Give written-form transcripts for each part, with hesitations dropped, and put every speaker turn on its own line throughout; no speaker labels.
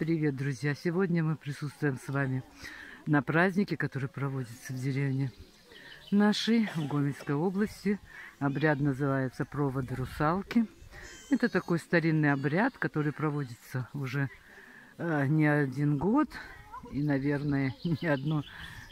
Привет, друзья! Сегодня мы присутствуем с вами на празднике, который проводится в деревне нашей, в Гомельской области. Обряд называется «Проводы русалки». Это такой старинный обряд, который проводится уже не один год и, наверное, не одну.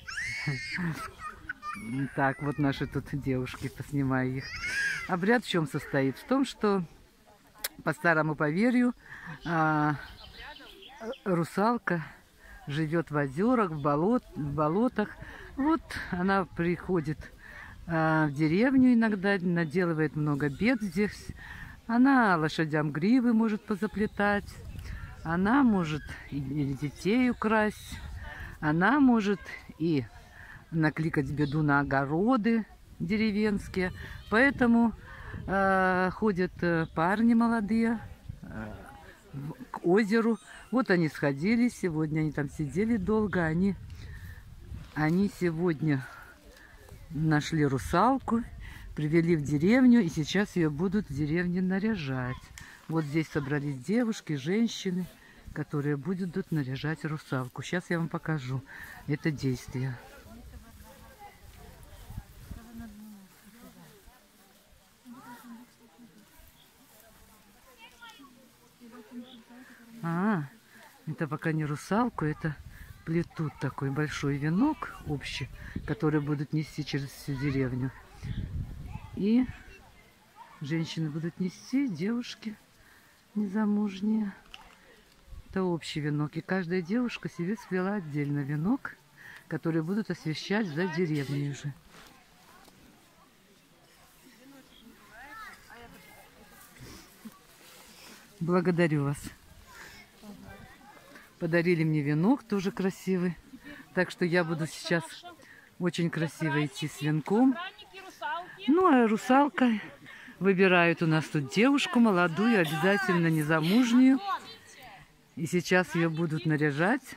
Так, вот наши тут девушки, поснимаю их. Обряд в чем состоит? В том, что по старому поверью русалка живет в озерах, в болотах. Вот она приходит в деревню иногда, наделывает много бед здесь. Она лошадям гривы может позаплетать, она может и детей украсть, она может и накликать беду на огороды деревенские. Поэтому ходят парни молодые к озеру. Вот они сходили сегодня, они там сидели долго. Они сегодня нашли русалку, привели в деревню, и сейчас ее будут в деревне наряжать. Вот здесь собрались девушки, женщины, которые будут наряжать русалку. Сейчас я вам покажу это действие. Это пока не русалку, это плетут такой большой венок общий, который будут нести через всю деревню. И женщины будут нести, девушки незамужние. Это общий венок. И каждая девушка себе сплела отдельно венок, который будут освещать за деревней уже. Благодарю вас. Подарили мне венок, тоже красивый. Так что я буду сейчас очень красиво идти с венком. Ну, а русалка выбирает у нас тут девушку молодую, обязательно незамужнюю. И сейчас ее будут наряжать.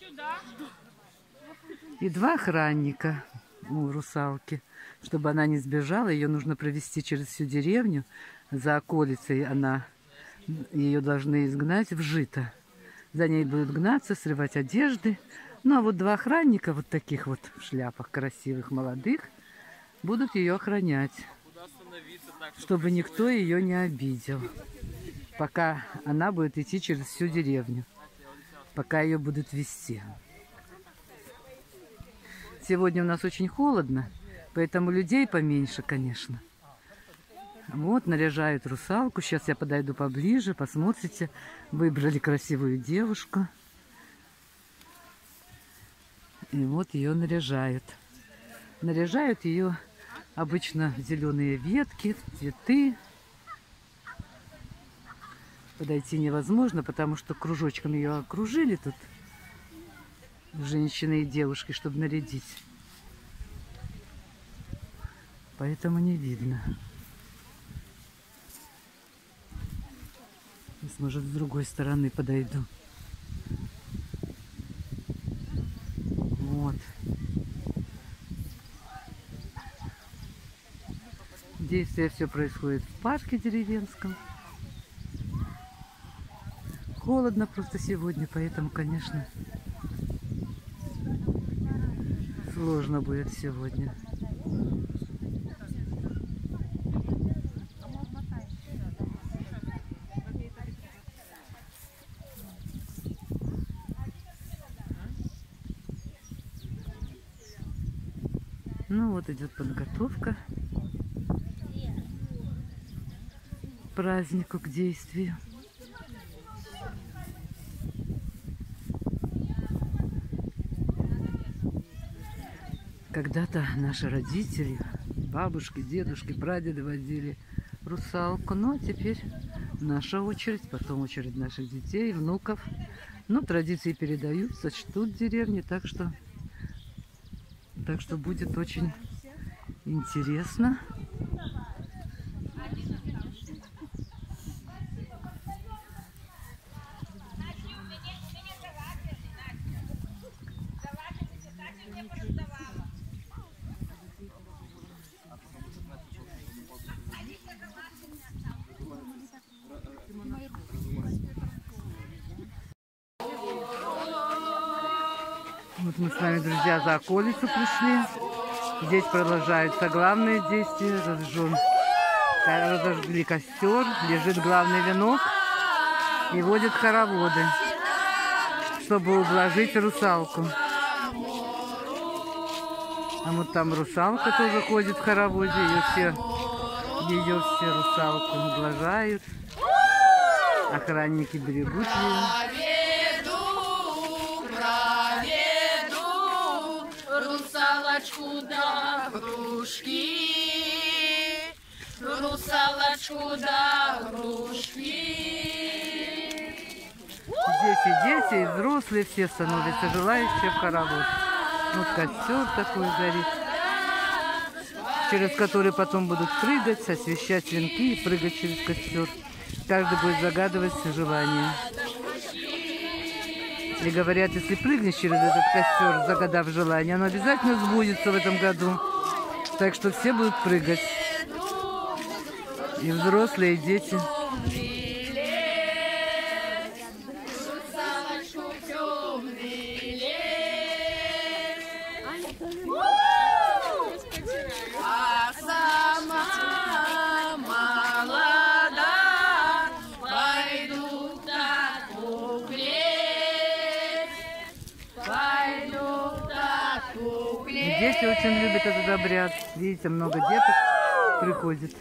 И два охранника у русалки. Чтобы она не сбежала, ее нужно провести через всю деревню. За околицей ее должны изгнать в жито. За ней будут гнаться, срывать одежды. Ну, а вот два охранника, вот таких вот в шляпах красивых, молодых, будут ее охранять, чтобы никто ее не обидел, пока она будет идти через всю деревню, пока ее будут вести. Сегодня у нас очень холодно, поэтому людей поменьше, конечно. Вот, наряжают русалку. Сейчас я подойду поближе, посмотрите. Выбрали красивую девушку. И вот ее наряжают. Наряжают ее обычно зеленые ветки, цветы. Подойти невозможно, потому что кружочком ее окружили тут женщины и девушки, чтобы нарядить. Поэтому не видно. Может, с другой стороны подойду. Вот. Действие все происходит в парке деревенском. Холодно просто сегодня, поэтому, конечно, сложно будет сегодня. Ну вот идет подготовка к празднику, к действию. Когда-то наши родители, бабушки, дедушки, прадеды водили русалку. Ну а теперь наша очередь, потом очередь наших детей, внуков. Ну, традиции передаются, чтут в деревне, так что будет очень интересно. Вот мы с вами, друзья, за околицу пришли. Здесь продолжаются главные действия. Разожгли костер, лежит главный венок и водят хороводы, чтобы ублажить русалку. А вот там русалка тоже ходит в хороводе, ее все русалку ублажают. Охранники берегут ее.
Русалочку да грушки, русалочку да грушки.
Здесь и дети, и взрослые, все становятся желающие в хоровод. Вот костер такой горит, через который потом будут прыгать, освещать венки и прыгать через костер. Каждый будет загадывать желание. И говорят, если прыгнешь через этот костер, загадав желание, оно обязательно сбудется в этом году. Так что все будут прыгать. И взрослые, и дети. Дети очень любят этот обряд. Видите, много деток приходит.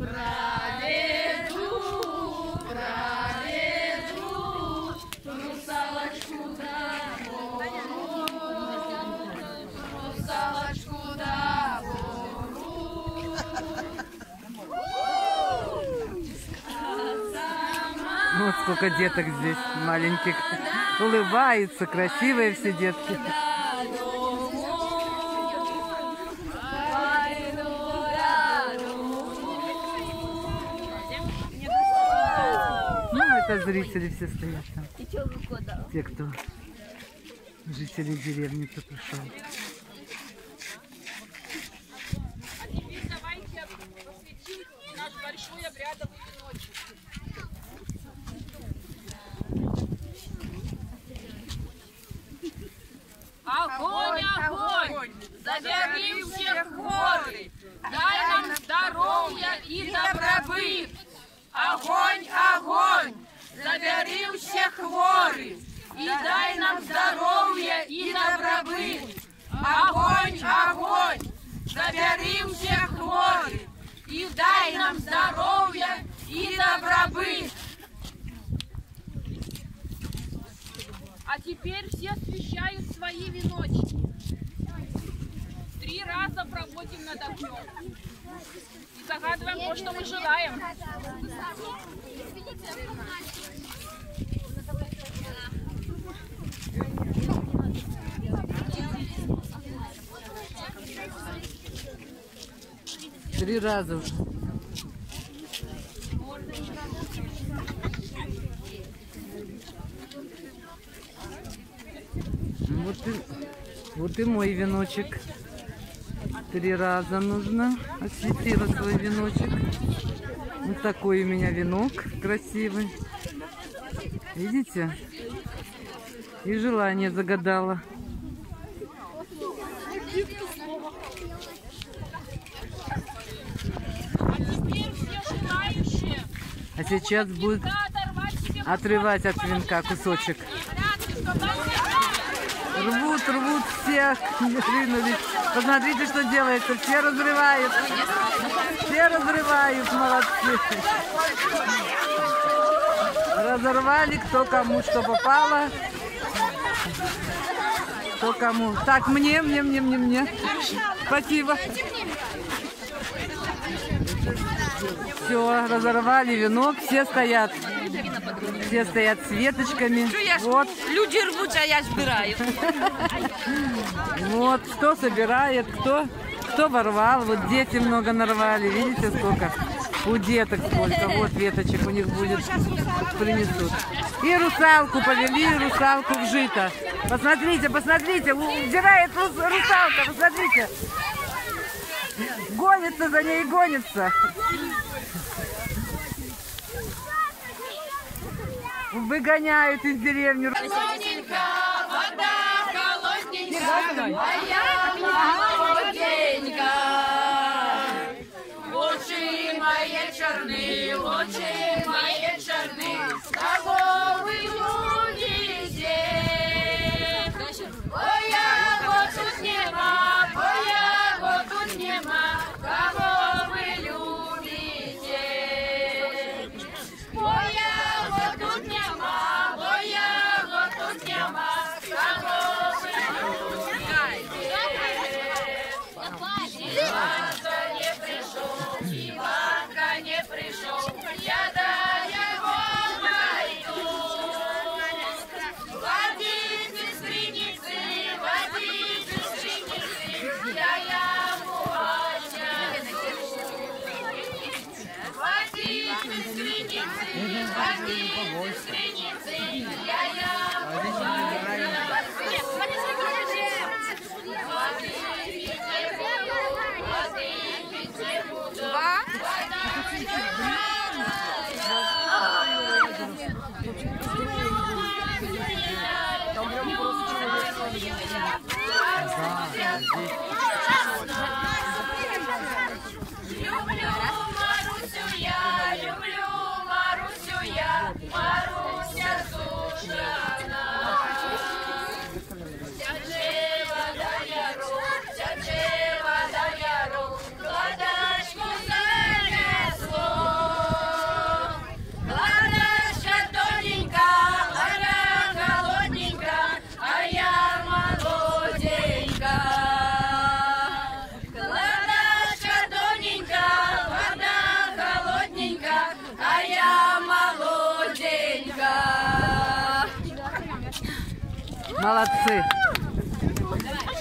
Вот сколько деток здесь маленьких. Улыбаются, красивые все детки. Это зрители все стоят там. Те, кто жители деревни, кто пришел.
А теперь давайте посвятим наш большой обрядовый веночек. Огонь, огонь! Забери всех хворы! Дай нам здоровья и добробыт! Огонь, огонь! Забери всех хворы и дай нам здоровья и добробыт. Огонь, огонь! Забери всех хворы и дай нам здоровья и добробыт. А теперь все освещают свои веночки. 3 раза проводим над огнем. И загадываем то, что мы желаем.
Три раза уже. Вот и мой веночек. 3 раза нужно. Осветила свой веночек. Вот такой у меня венок красивый. Видите? И желание загадала. А сейчас будет отрывать от венка кусочек. Рвут всех. Ринулись. Посмотрите, что делается. Все разрывают. Все разрывают. Молодцы. Разорвали, кто кому что попало. Кто кому. Так, мне. Спасибо. Все, разорвали венок, все стоят с веточками. Вот.
Люди рвут, а я собираю.
Вот, кто собирает, кто ворвал. Вот дети много нарвали, видите, сколько? У деток сколько. Вот веточек у них будет, принесут. И русалку повели, русалку в жито. Посмотрите, удирает русалка, посмотрите. Гонится за ней, гонится. Выгоняют из деревни.
Вода холодненькая.
молоденька, очі мої чорні, очі мої чорні, з тобою любите. Бо яго тут нема, бо яго тут нема, кого ви любите. Бо яго тут нема, бо яго тут нема, кого ви любите. Іванка не прийшов, Іванка не прийшов, я до його найду. Водите скриницы, я ему отнесу. Водите скриницы, я ему люблю Марусю я, Маруся сушана. Тячева да яру, кладачку занесло. Кладачка тоненька, она холодненька, а я молоденька. Кладачка тоненька, вода холодненька, а я молоденька.
Молодцы.